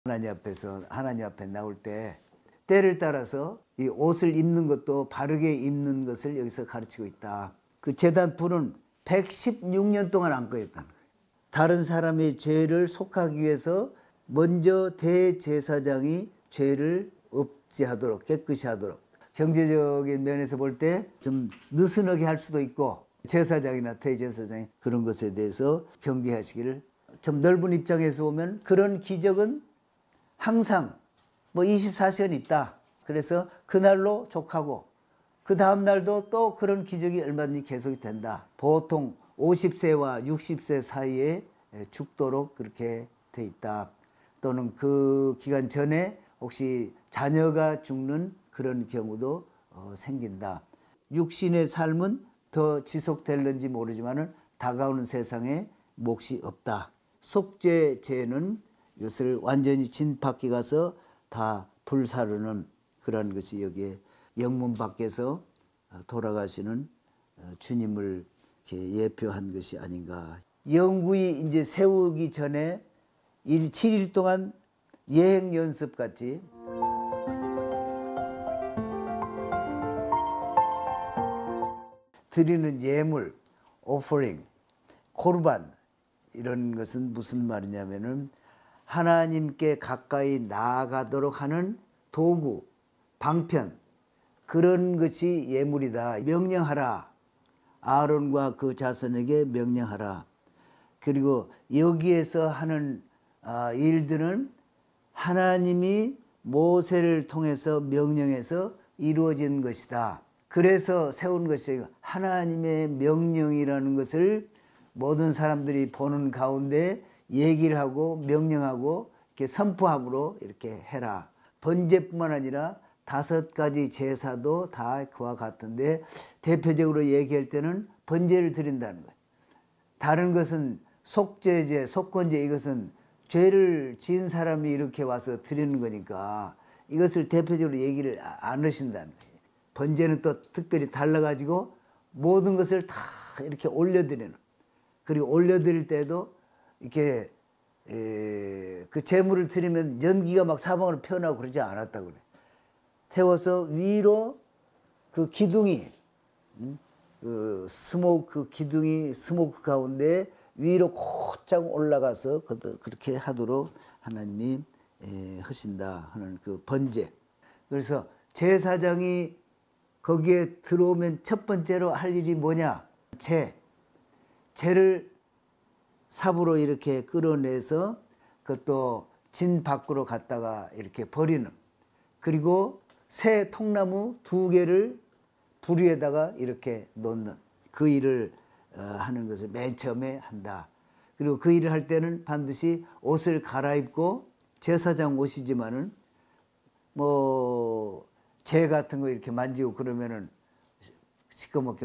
하나님 앞에 나올 때 때를 따라서 이 옷을 입는 것도 바르게 입는 것을 여기서 가르치고 있다. 그 제단 불은 116년 동안 안 꺼였다는 거예요. 다른 사람의 죄를 속하기 위해서 먼저 대제사장이 죄를 없지하도록, 깨끗이 하도록, 경제적인 면에서 볼 때 좀 느슨하게 할 수도 있고, 제사장이나 대제사장이 그런 것에 대해서 경계하시기를, 좀 넓은 입장에서 보면 그런 기적은 항상 뭐 24시간 있다. 그래서 그날로 족하고 그 다음 날도 또 그런 기적이 얼마든지 계속이 된다. 보통 50세와 60세 사이에 죽도록 그렇게 돼 있다. 또는 그 기간 전에 혹시 자녀가 죽는 그런 경우도 생긴다. 육신의 삶은 더 지속될는지 모르지만 다가오는 세상에 몫이 없다. 속죄죄는 이것을 완전히 진 밖에 가서 다 불사르는 그런 것이 여기에 영문 밖에서 돌아가시는 주님을 예표한 것이 아닌가. 영구히 이제 세우기 전에 7일 동안 예행 연습 같이 드리는 예물, 오퍼링, 코르반, 이런 것은 무슨 말이냐면은 하나님께 가까이 나아가도록 하는 도구, 방편, 그런 것이 예물이다. 명령하라. 아론과 그 자손에게 명령하라. 그리고 여기에서 하는 일들은 하나님이 모세를 통해서 명령해서 이루어진 것이다. 그래서 세운 것이 하나님의 명령이라는 것을 모든 사람들이 보는 가운데 얘기를 하고 명령하고 이렇게 선포함으로 이렇게 해라. 번제뿐만 아니라 5가지 제사도 다 그와 같은데 대표적으로 얘기할 때는 번제를 드린다는 거예요. 다른 것은 속죄제, 속건제, 이것은 죄를 지은 사람이 이렇게 와서 드리는 거니까 이것을 대표적으로 얘기를 안 하신다는 거예요. 번제는 또 특별히 달라가지고 모든 것을 다 이렇게 올려드리는, 그리고 올려드릴 때도 이렇게 그 재물을 드리면 연기가 막 사방으로 피어나고 그러지 않았다고 그래. 태워서 위로 그 기둥이, 그 스모크 기둥이 스모크 가운데 위로 곧장 올라가서 그렇게 하도록 하나님이 하신다 하는 그 번제. 그래서 제사장이 거기에 들어오면 첫 번째로 할 일이 뭐냐? 재를 삽으로 이렇게 끌어내서 그것도 진 밖으로 갔다가 이렇게 버리는, 그리고 새 통나무 2개를 불 위에다가 이렇게 놓는 그 일을 하는 것을 맨 처음에 한다. 그리고 그 일을 할 때는 반드시 옷을 갈아입고, 제사장 옷이지만은 뭐 재 같은 거 이렇게 만지고 그러면은 시커멓게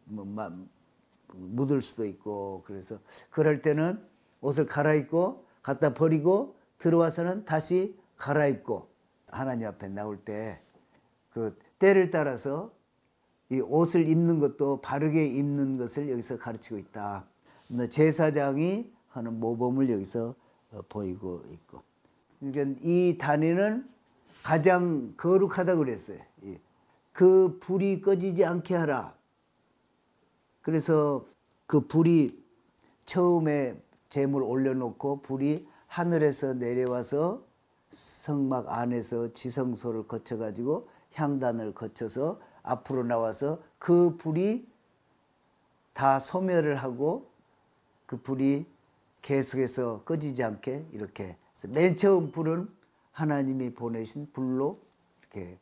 묻을 수도 있고, 그래서 그럴 때는 옷을 갈아입고 갖다 버리고 들어와서는 다시 갈아입고, 하나님 앞에 나올 때 그 때를 따라서 이 옷을 입는 것도 바르게 입는 것을 여기서 가르치고 있다. 제사장이 하는 모범을 여기서 보이고 있고, 그러니까 이 단위는 가장 거룩하다고 그랬어요. 그 불이 꺼지지 않게 하라. 그래서 그 불이 처음에 제물 올려놓고 불이 하늘에서 내려와서 성막 안에서 지성소를 거쳐가지고 향단을 거쳐서 앞으로 나와서 그 불이 다 소멸을 하고 그 불이 계속해서 꺼지지 않게 이렇게 맨 처음 불은 하나님이 보내신 불로 이렇게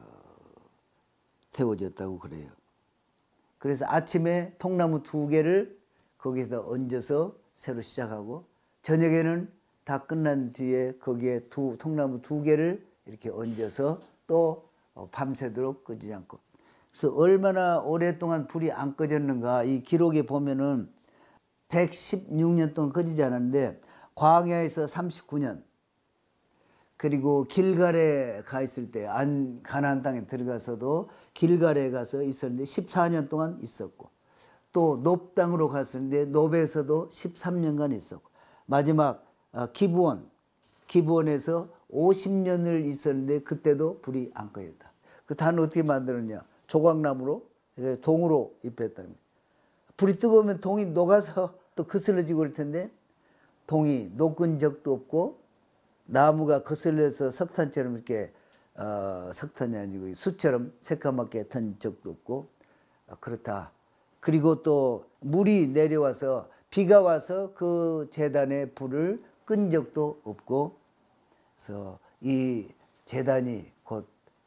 태워졌다고 그래요. 그래서 아침에 통나무 2개를 거기서 얹어서 새로 시작하고, 저녁에는 다 끝난 뒤에 거기에 통나무 2개를 이렇게 얹어서 또 밤새도록 끄지 않고. 그래서 얼마나 오랫동안 불이 안 꺼졌는가, 이 기록에 보면은 116년 동안 꺼지지 않았는데, 광야에서 39년, 그리고 길갈에 가 있을 때, 가나안 땅에 들어가서도 길갈에 가서 있었는데 14년 동안 있었고, 또 놉 땅으로 갔었는데 놉에서도 13년간 있었고, 마지막 기브온, 기본에서 50년을 있었는데 그때도 불이 안 꺼졌다. 그 단 어떻게 만들었냐? 조각나무로 동으로 입혔다는 거예요. 불이 뜨거우면 동이 녹아서 또 거슬러지고 그럴 텐데 동이 녹은 적도 없고 나무가 거슬려서 석탄처럼 이렇게 석탄이 아니고 수처럼 새까맣게 탄 적도 없고 그렇다. 그리고 또 물이 내려와서 비가 와서 그 제단의 불을 끈 적도 없고, 그래서 이 제단이 곧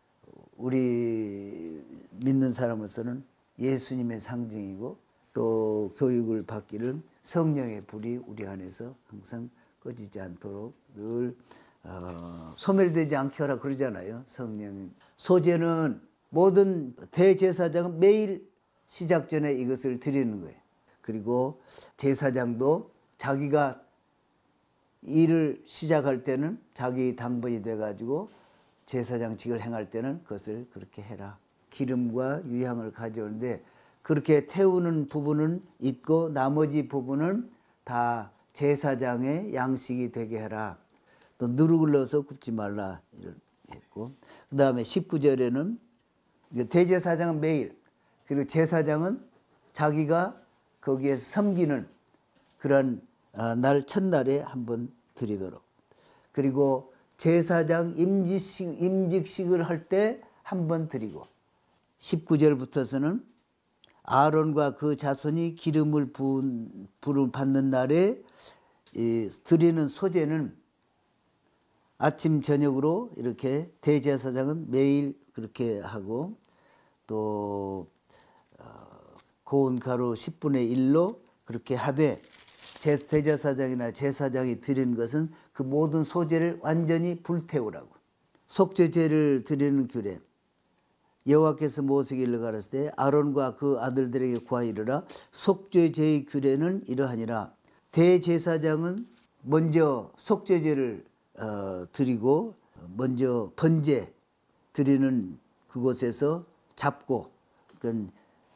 우리 믿는 사람으로서는 예수님의 상징이고 또 교육을 받기를 성령의 불이 우리 안에서 항상 꺼지지 않도록 늘 소멸되지 않게 하라 그러잖아요. 성령 소제는 모든 대제사장은 매일 시작 전에 이것을 드리는 거예요. 그리고 제사장도 자기가 일을 시작할 때는 자기 당번이 돼가지고 제사장직을 행할 때는 그것을 그렇게 해라. 기름과 유향을 가져오는데 그렇게 태우는 부분은 있고 나머지 부분은 다 제사장의 양식이 되게 해라. 또 누룩을 넣어서 굽지 말라 이렇게 했고, 그 다음에 19절에는 대제사장은 매일, 그리고 제사장은 자기가 거기에서 섬기는 그런 날 첫날에 한번 드리도록, 그리고 제사장 임직식을 할 때 한번 드리고, 19절부터서는 아론과 그 자손이 기름을 받는 날에 드리는 소제는 아침 저녁으로 이렇게 대제사장은 매일 그렇게 하고, 또 고운 가루 10분의 1로 그렇게 하되, 대제사장이나 제사장이 드리는 것은 그 모든 소제를 완전히 불태우라고. 속죄제를 드리는 규례. 여호와께서 모세에게 일러 가라사대 때 아론과 그 아들들에게 구하이르라. 속죄제의 규례는 이러하니라. 대제사장은 먼저 속죄제를 드리고 먼저 번제 드리는 그곳에서 잡고, 그러니까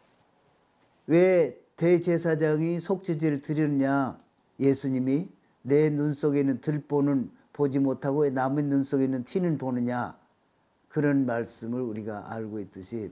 왜 대제사장이 속죄제를 드리느냐? 예수님이 내 눈 속에 있는 들보는 보지 못하고 남의 눈 속에 있는 티는 보느냐? 그런 말씀을 우리가 알고 있듯이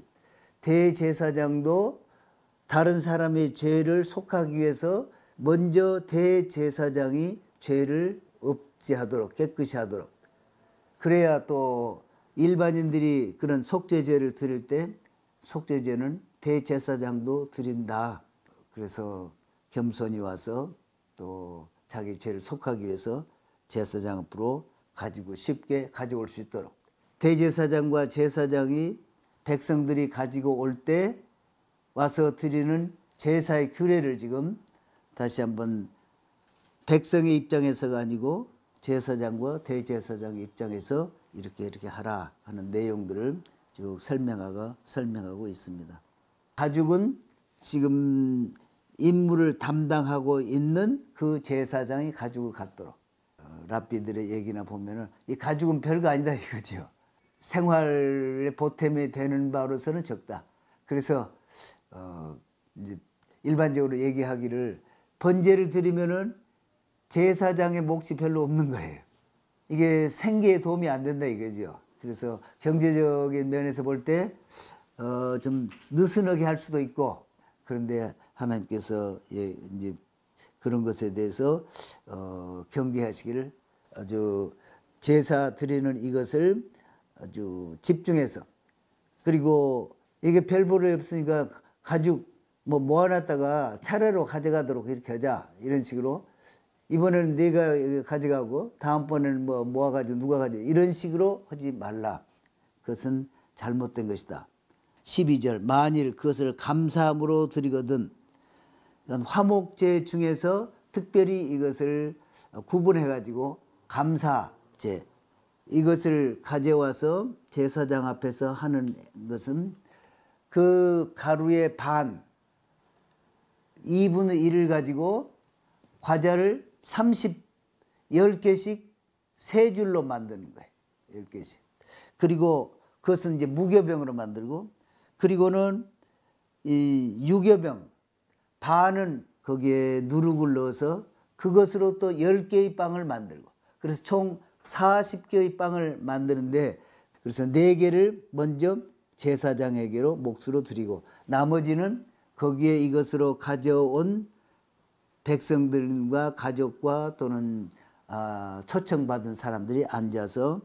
대제사장도 다른 사람의 죄를 속하기 위해서 먼저 대제사장이 죄를 없지하도록 깨끗이 하도록, 그래야 또 일반인들이 그런 속죄제를 드릴 때 속죄제는 대제사장도 드린다. 그래서 겸손히 와서 또 자기 죄를 속하기 위해서 제사장 앞으로 가지고 쉽게 가져올 수 있도록, 대제사장과 제사장이 백성들이 가지고 올 때 와서 드리는 제사의 규례를 지금 다시 한번 백성의 입장에서가 아니고 제사장과 대제사장의 입장에서 이렇게 하라 하는 내용들을 쭉 설명하고 있습니다. 가죽은 지금 임무를 담당하고 있는 그 제사장이 가죽을 갖도록, 랍비들의 얘기나 보면은 이 가죽은 별거 아니다 이거죠. 생활에 보탬이 되는 바로서는 적다. 그래서 이제 일반적으로 얘기하기를 번제를 드리면은 제사장의 몫이 별로 없는 거예요. 이게 생계에 도움이 안 된다 이거죠. 그래서 경제적인 면에서 볼 때 좀 느슨하게 할 수도 있고, 그런데 하나님께서 이제 그런 것에 대해서 경계하시기를 아주 제사 드리는 이것을 아주 집중해서, 그리고 이게 별 볼일 없으니까 가죽 모아놨다가 차례로 가져가도록 이렇게 하자 이런 식으로, 이번에는 네가 가져가고 다음번에는 모아가지고 누가 가져가 이런 식으로 하지 말라. 그것은 잘못된 것이다. 12절 만일 그것을 감사함으로 드리거든, 화목제 중에서 특별히 이것을 구분해 가지고 감사제 이것을 가져와서 제사장 앞에서 하는 것은 그 가루의 반 2분의 1을 가지고 과자를 10개씩 세 줄로 만드는 거예요. 10개씩. 그리고 그것은 이제 무교병으로 만들고, 그리고는 이 유교병 반은 거기에 누룩을 넣어서 그것으로 또 10개의 빵을 만들고, 그래서 총 40개의 빵을 만드는데 그래서 4개를 먼저 제사장에게로 몫으로 드리고 나머지는 거기에 이것으로 가져온 백성들과 가족과 또는 초청받은 사람들이 앉아서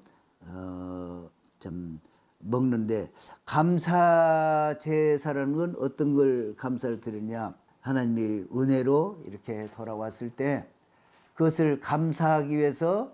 좀 먹는데 감사 제사라는 건 어떤 걸 감사를 드리냐 하나님의 은혜로 이렇게 돌아왔을 때 그것을 감사하기 위해서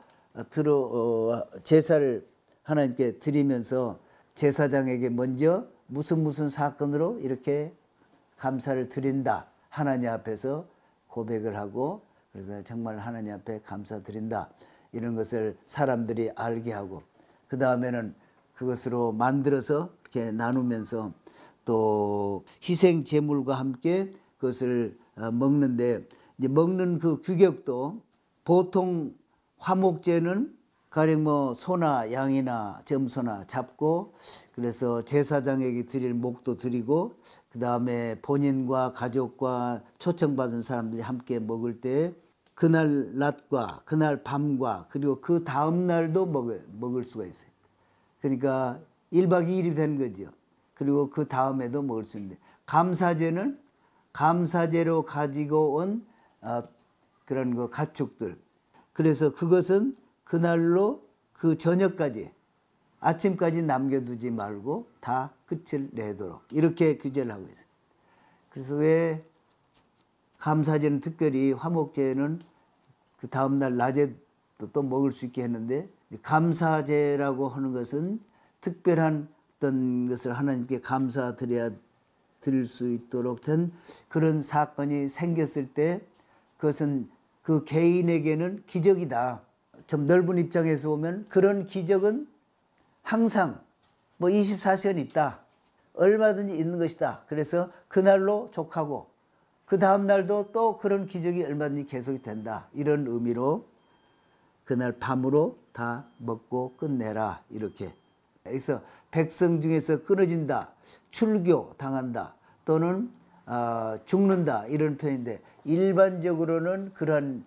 제사를 하나님께 드리면서 제사장에게 먼저 무슨 사건으로 이렇게 감사를 드린다 하나님 앞에서 고백을 하고 그래서 정말 하나님 앞에 감사드린다 이런 것을 사람들이 알게 하고 그 다음에는 그것으로 만들어서 이렇게 나누면서 또 희생 제물과 함께 그것을 먹는데 이제 먹는 그 규격도 보통 화목제는 가령 뭐 소나 양이나 점소나 잡고 그래서 제사장에게 드릴 목도 드리고 그 다음에 본인과 가족과 초청받은 사람들이 함께 먹을 때 그날 낮과 그날 밤과 그리고 그 다음 날도 먹을 수가 있어요. 그러니까 1박 2일이 되는 거죠. 그리고 그 다음에도 먹을 수 있는데 감사제는 감사제로 가지고 온 그런 거 가축들 그래서 그것은 그날로 그 저녁까지 아침까지 남겨두지 말고 다 끝을 내도록 이렇게 규제를 하고 있어요. 그래서 왜 감사제는 특별히 화목제는 그 다음날 낮에 또 먹을 수 있게 했는데 감사제라고 하는 것은 특별한 어떤 것을 하나님께 감사드릴 수 있도록 된 그런 사건이 생겼을 때 그것은 그 개인에게는 기적이다. 좀 넓은 입장에서 보면 그런 기적은 항상 뭐 24시간 있다. 얼마든지 있는 것이다. 그래서 그날로 족하고 그 다음 날도 또 그런 기적이 얼마든지 계속이 된다. 이런 의미로 그날 밤으로 다 먹고 끝내라 이렇게. 그래서 백성 중에서 끊어진다. 출교 당한다. 또는 죽는다 이런 표현인데 일반적으로는 그런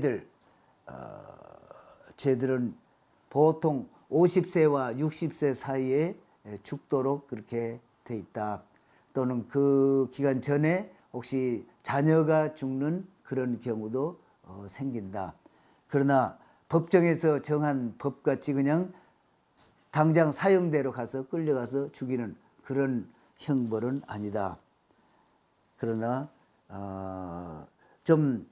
죄들은 보통 50세와 60세 사이에 죽도록 그렇게 돼 있다. 또는 그 기간 전에 혹시 자녀가 죽는 그런 경우도 생긴다. 그러나 법정에서 정한 법같이 그냥 당장 사형대로 가서 끌려가서 죽이는 그런 형벌은 아니다. 그러나 좀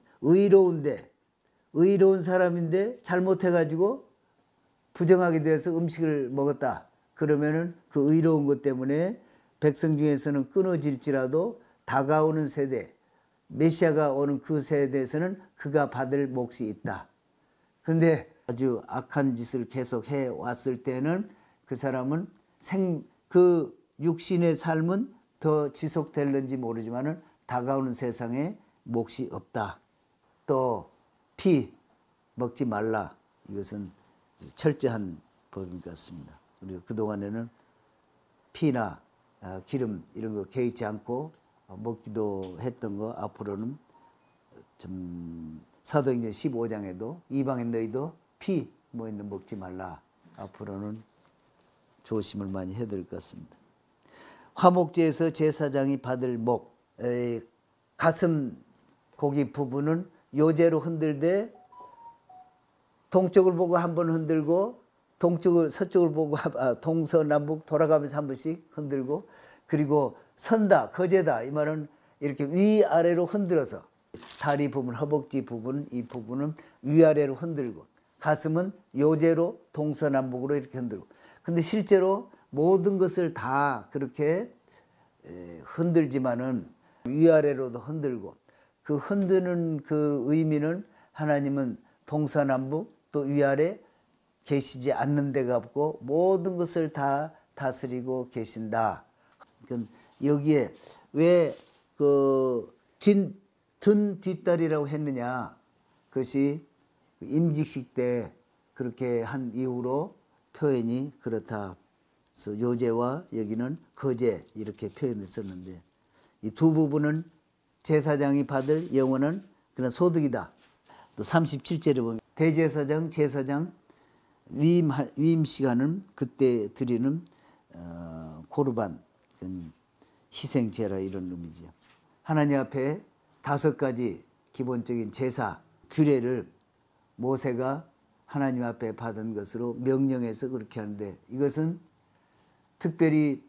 의로운 사람인데 잘못해가지고 부정하게 돼서 음식을 먹었다. 그러면은 그 의로운 것 때문에 백성 중에서는 끊어질지라도 다가오는 세대, 메시아가 오는 그 세대에서는 그가 받을 몫이 있다. 그런데 아주 악한 짓을 계속 해왔을 때는 그 사람은 그 육신의 삶은 더 지속될는지 모르지만은 다가오는 세상에 몫이 없다. 또 피 먹지 말라. 이것은 철저한 법인 것 같습니다. 우리가 그동안에는 피나 기름 이런 거 개의치 않고 먹기도 했던 거 앞으로는 좀 사도행전 15장에도 이방인 너희도 피 뭐 있는 먹지 말라. 앞으로는 조심을 많이 해야 될 것 같습니다. 화목제에서 제사장이 받을 목, 가슴 고기 부분은 요제로 흔들되 동쪽을 보고 한 번 흔들고 서쪽을 보고 동서남북 돌아가면서 한 번씩 흔들고 그리고 선다, 거제다 이 말은 이렇게 위아래로 흔들어서 다리 부분, 허벅지 부분 이 부분은 위아래로 흔들고 가슴은 요제로 동서남북으로 이렇게 흔들고 근데 실제로 모든 것을 다 그렇게 흔들지만은 위아래로도 흔들고 그 흔드는 그 의미는 하나님은 동서남북 또 위아래 계시지 않는 데가 없고 모든 것을 다 다스리고 계신다. 그러니까 여기에 왜 그 든 뒷다리라고 했느냐? 그것이 임직식 때 그렇게 한 이후로 표현이 그렇다. 그래서 요제와 여기는 거제 이렇게 표현을 썼는데 이 두 부분은 제사장이 받을 영원한 그런 소득이다. 또 37절에 보면 대제사장, 제사장 위임 시간은 그때 드리는 코르반, 희생제라 이런 의미죠. 하나님 앞에 5가지 기본적인 제사 규례를 모세가 하나님 앞에 받은 것으로 명령해서 그렇게 하는데, 이것은 특별히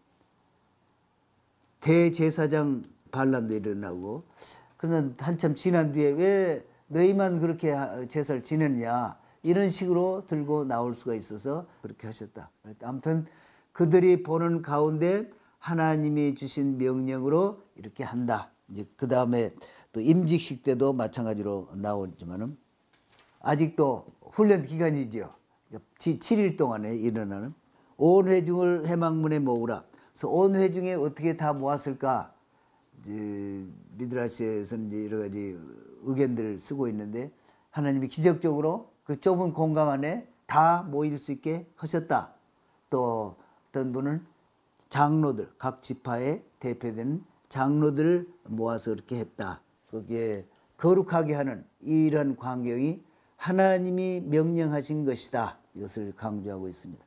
대제사장 반란도 일어나고, 그러나 한참 지난 뒤에 왜 너희만 그렇게 제사를 지냈냐 이런 식으로 들고 나올 수가 있어서 그렇게 하셨다. 아무튼 그들이 보는 가운데 하나님이 주신 명령으로 이렇게 한다. 이제 그 다음에 또 임직식 때도 마찬가지로 나오지만은 아직도 훈련 기간이죠. 7일 동안에 일어나는 온 회중을 회막문에 모으라. 그래서 온 회중에 어떻게 다 모았을까? 이제 미드라시에서는 이제 여러 가지 의견들을 쓰고 있는데, 하나님이 기적적으로 그 좁은 공간 안에 다 모일 수 있게 하셨다. 또 어떤 분은 장로들, 각 지파에 대표되는 장로들을 모아서 그렇게 했다. 거기에 거룩하게 하는 이런 광경이 하나님이 명령하신 것이다. 이것을 강조하고 있습니다.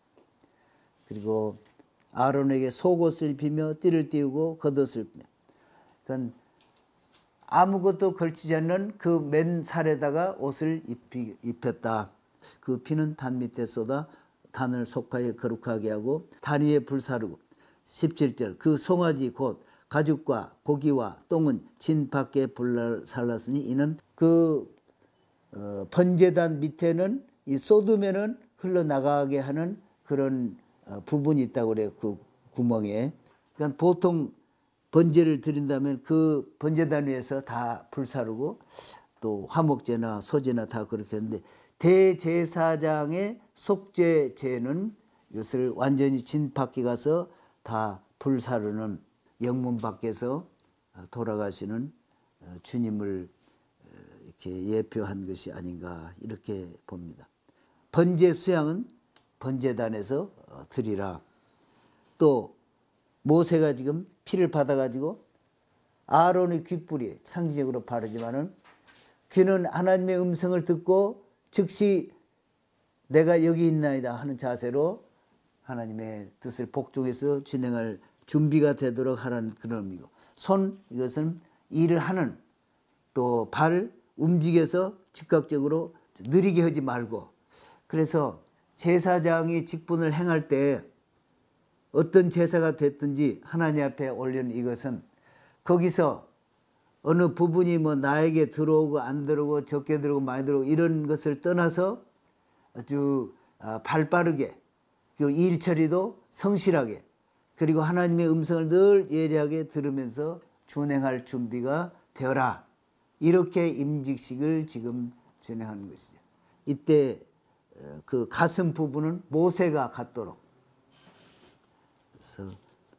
그리고 아론에게 속옷을 입히며 띠를 띄우고 겉옷을 입히며, 그러니까 아무것도 걸치지 않는 그 맨 살에다가 옷을 입혔다. 그 피는 단 밑에 쏟아 단을 속하여 거룩하게 하고 단 위에 불 사르고. 17절 그 송아지 곧 가죽과 고기와 똥은 진 밖에 불살랐으니 이는 그 번제단 밑에는 이 쏟으면은 흘러나가게 하는 그런 부분이 있다고 그래요. 그 구멍에. 그러니까 보통 번제를 드린다면 그 번제단 위에서 다 불사르고 또 화목제나 소제나 다 그렇게 하는데, 대제사장의 속죄제는 이것을 완전히 진 밖에 가서 다 불사르는 영문 밖에서 돌아가시는 주님을 이렇게 예표한 것이 아닌가 이렇게 봅니다. 번제 수양은 번제단에서 드리라. 또 모세가 지금 피를 받아가지고 아론의 귓불이 상징적으로 바르지만은, 그는 하나님의 음성을 듣고 즉시 내가 여기 있나이다 하는 자세로 하나님의 뜻을 복종해서 진행할 준비가 되도록 하는 그런 의미고, 손 이것은 일을 하는, 또 발 움직여서 즉각적으로 느리게 하지 말고. 그래서 제사장이 직분을 행할 때 어떤 제사가 됐든지 하나님 앞에 올리는 이것은 거기서 어느 부분이 뭐 나에게 들어오고 안 들어오고 적게 들어오고 많이 들어오고 이런 것을 떠나서 아주 발빠르게, 그리고 일 처리도 성실하게, 그리고 하나님의 음성을 늘 예리하게 들으면서 준행할 준비가 되어라. 이렇게 임직식을 지금 진행하는 것이죠. 이때 그 가슴 부분은 모세가 갖도록. 그래서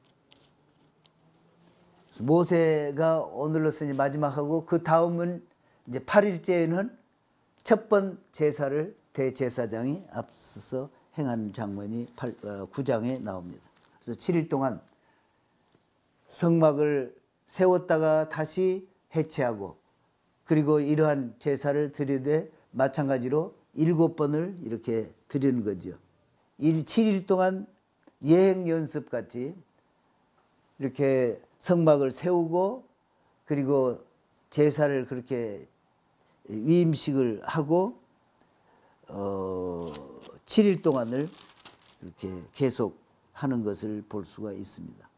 모세가 오늘로서 이제 마지막하고, 그 다음은 이제 8일째에는 첫 번 제사를 대제사장이 앞서서 행하는 장면이 9장에 나옵니다. 그래서 7일 동안 성막을 세웠다가 다시 해체하고, 그리고 이러한 제사를 드리되 마찬가지로 7번을 이렇게 드리는 거죠. 7일 동안 예행 연습 같이 이렇게 성막을 세우고, 그리고 제사를 그렇게 위임식을 하고 7일 동안을 이렇게 계속 하는 것을 볼 수가 있습니다.